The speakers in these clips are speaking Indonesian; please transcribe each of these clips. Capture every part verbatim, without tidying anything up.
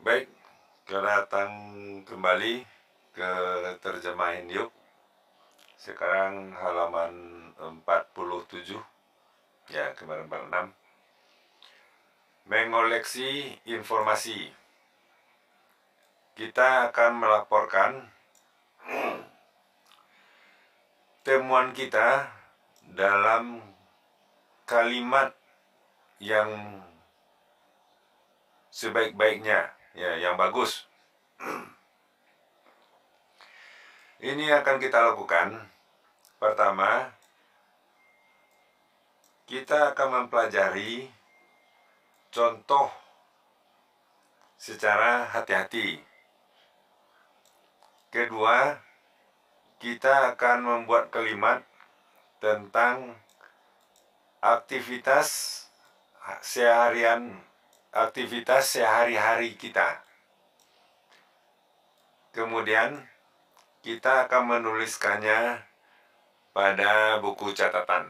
Baik, kita datang kembali ke terjemahan Yuk. Sekarang halaman empat puluh tujuh, ya kemarin empat puluh enam. Mengoleksi informasi. Kita akan melaporkan temuan kita dalam kalimat yang sebaik-baiknya, ya, yang bagus. Ini akan kita lakukan. Pertama, kita akan mempelajari contoh secara hati-hati. Kedua, kita akan membuat kalimat tentang aktivitas seharian, aktivitas sehari-hari kita. Kemudian, kita akan menuliskannya pada buku catatan.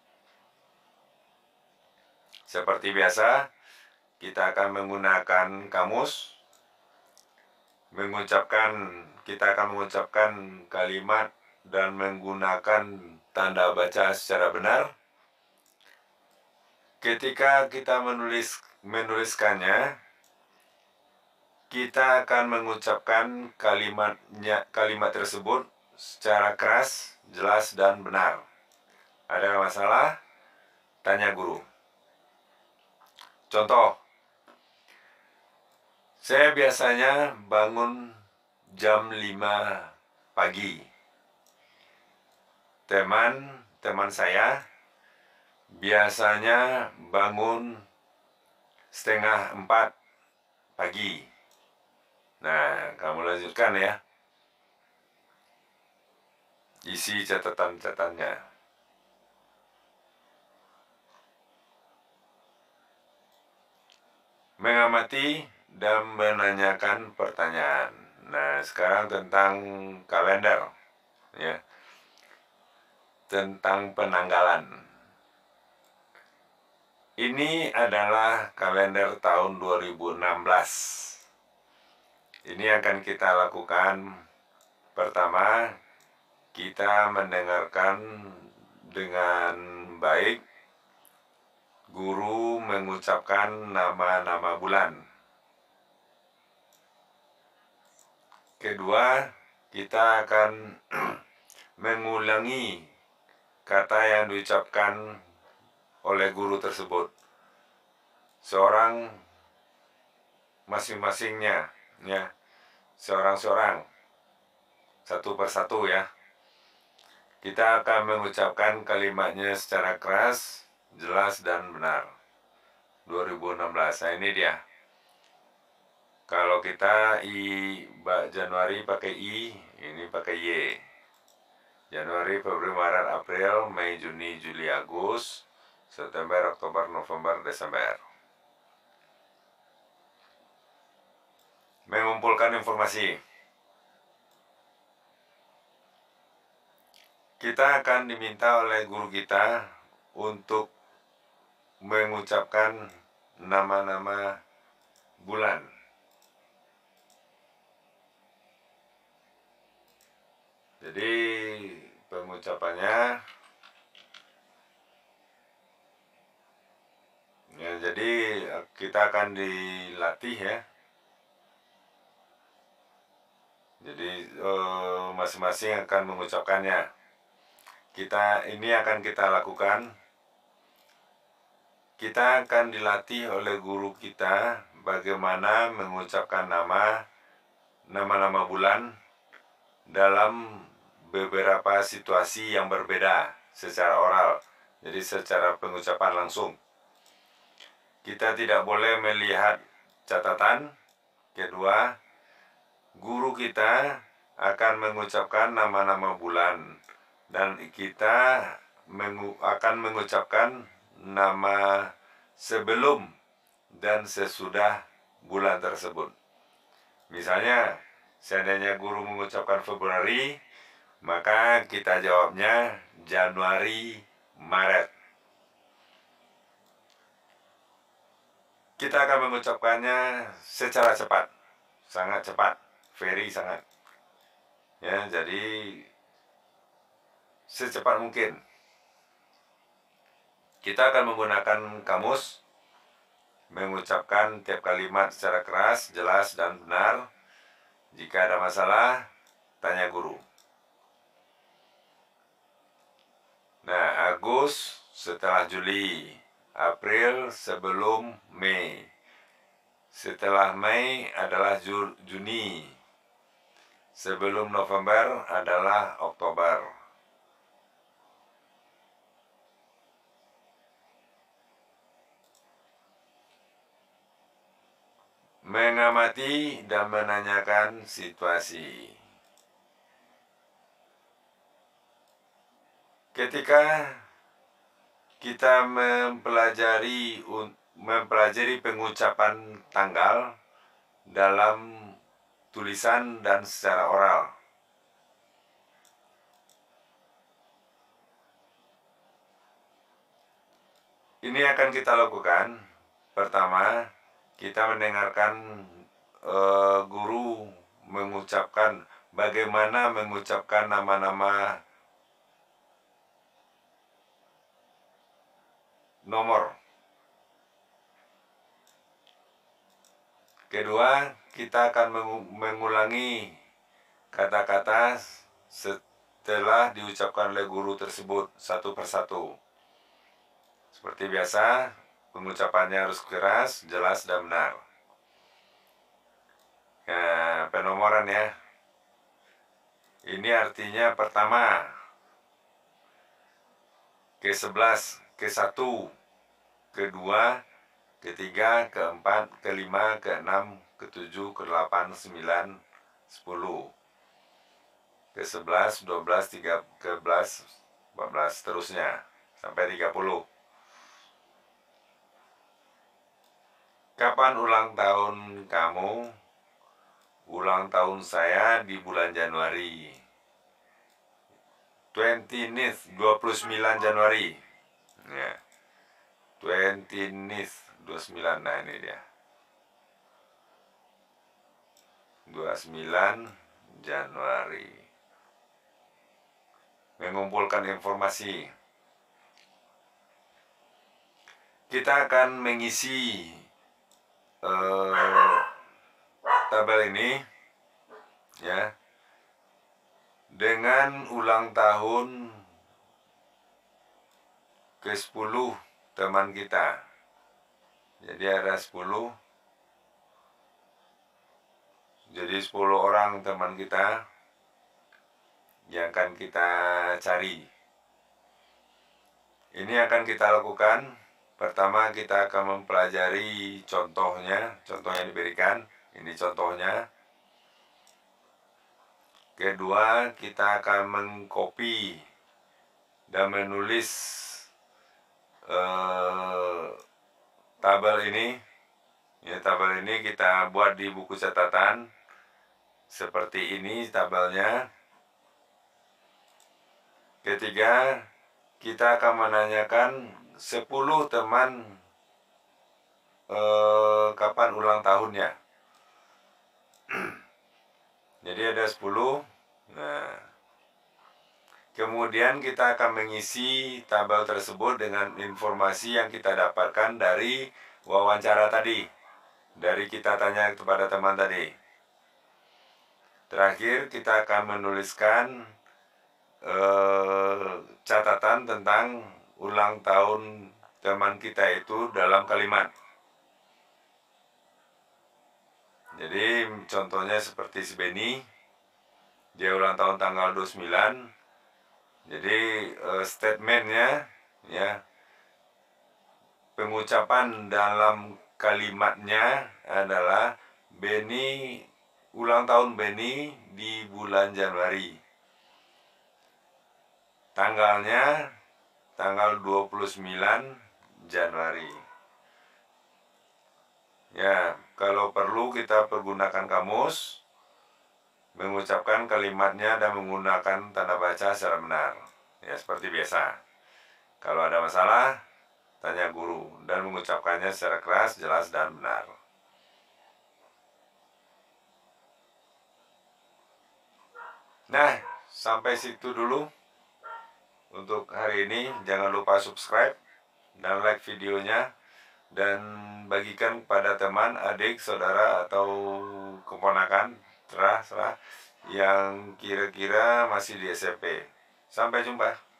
Seperti biasa, kita akan menggunakan kamus, mengucapkan, kita akan mengucapkan kalimat dan menggunakan tanda baca secara benar. Ketika kita menulis menuliskannya, kita akan mengucapkan kalimatnya kalimat tersebut secara keras, jelas dan benar. Ada masalah? Tanya guru. Contoh, saya biasanya bangun jam lima pagi. Teman-teman saya biasanya bangun setengah empat pagi. Nah, kamu lanjutkan ya. Isi catatan-catatannya. Mengamati dan menanyakan pertanyaan. Nah, sekarang tentang kalender, ya, tentang penanggalan. Ini adalah kalender tahun dua ribu enam belas. Ini akan kita lakukan. Pertama, kita mendengarkan dengan baik guru mengucapkan nama-nama bulan. Kedua, kita akan mengulangi kata yang diucapkan oleh guru tersebut. Seorang masing-masingnya, ya, seorang-seorang, satu persatu ya. Kita akan mengucapkan kalimatnya secara keras, jelas dan benar. dua ribu enam belas. Nah, ini dia. Kalau kita I Januari pakai I, ini pakai Y. Januari, Februari, Maret, April, Mei, Juni, Juli, Agustus, September, Oktober, November, Desember. Mengumpulkan informasi. Kita akan diminta oleh guru kita untuk mengucapkan nama-nama bulan. Jadi pengucapannya, ya, jadi kita akan dilatih ya. Jadi masing-masing eh, akan mengucapkannya. Kita ini akan kita lakukan. Kita akan dilatih oleh guru kita bagaimana mengucapkan nama nama-nama bulan dalam beberapa situasi yang berbeda secara oral. Jadi secara pengucapan langsung. Kita tidak boleh melihat catatan. Kedua, guru kita akan mengucapkan nama-nama bulan dan kita mengu akan mengucapkan nama sebelum dan sesudah bulan tersebut. Misalnya, seandainya guru mengucapkan Februari, maka kita jawabnya Januari, Maret. Kita akan mengucapkannya secara cepat. sangat cepat, very sangat. Ya, jadi secepat mungkin. Kita akan menggunakan kamus, mengucapkan tiap kalimat secara keras, jelas, dan benar. Jika ada masalah, tanya guru. Nah, Agustus setelah Juli, April sebelum Mei. Setelah Mei adalah Juni. Sebelum November adalah Oktober. Mengamati dan menanyakan situasi. Ketika kita mempelajari mempelajari pengucapan tanggal dalam tulisan dan secara oral, ini akan kita lakukan. Pertama, kita mendengarkan uh, guru mengucapkan bagaimana mengucapkan nama-nama nomor. Kedua, kita akan mengulangi kata-kata setelah diucapkan oleh guru tersebut satu persatu. Seperti biasa, pengucapannya harus keras, jelas, dan benar. Nah, penomoran ya. Ini artinya pertama, ke sebelas, ke satu, kedua, ketiga, keempat, kelima, keenam, ketujuh, kedelapan, sembilan, sepuluh, ke sebelas, dua belas, tiga belas, empat belas, seterusnya sampai tiga puluh. Kapan ulang tahun kamu? Ulang tahun saya di bulan Januari. twentieth, dua puluh sembilan Januari. Ya. twentieth, dua puluh sembilan, nah ini dia. dua puluh sembilan Januari. Mengumpulkan informasi. Kita akan mengisi uh, tabel ini ya dengan ulang tahun ke sepuluh teman kita. Jadi ada sepuluh. Jadi sepuluh orang teman kita yang akan kita cari. Ini akan kita lakukan. Pertama, kita akan mempelajari contohnya, contoh yang diberikan. Ini contohnya. Kedua, kita akan mengcopy dan menulis eh, tabel ini. Ya, tabel ini kita buat di buku catatan. Seperti ini tabelnya. Ketiga, kita akan menanyakan sepuluh teman eh, kapan ulang tahunnya. Jadi ada sepuluh. Nah, kemudian kita akan mengisi tabel tersebut dengan informasi yang kita dapatkan dari wawancara tadi, dari kita tanya kepada teman tadi. Terakhir, kita akan menuliskan eh, catatan tentang ulang tahun teman kita itu dalam kalimat. Jadi contohnya seperti si Beni, dia ulang tahun tanggal dua puluh sembilan. Jadi uh, statementnya ya, pengucapan dalam kalimatnya adalah Beni, ulang tahun Beni di bulan Januari. Tanggalnya tanggal dua puluh sembilan Januari. Ya, kalau perlu kita pergunakan kamus, mengucapkan kalimatnya dan menggunakan tanda baca secara benar. Ya, seperti biasa. Kalau ada masalah, tanya guru dan mengucapkannya secara keras, jelas, dan benar. Nah, sampai situ dulu untuk hari ini. Jangan lupa subscribe dan like videonya, dan bagikan kepada teman, adik, saudara, atau keponakan, terah, terah yang kira-kira masih di S M P. Sampai jumpa.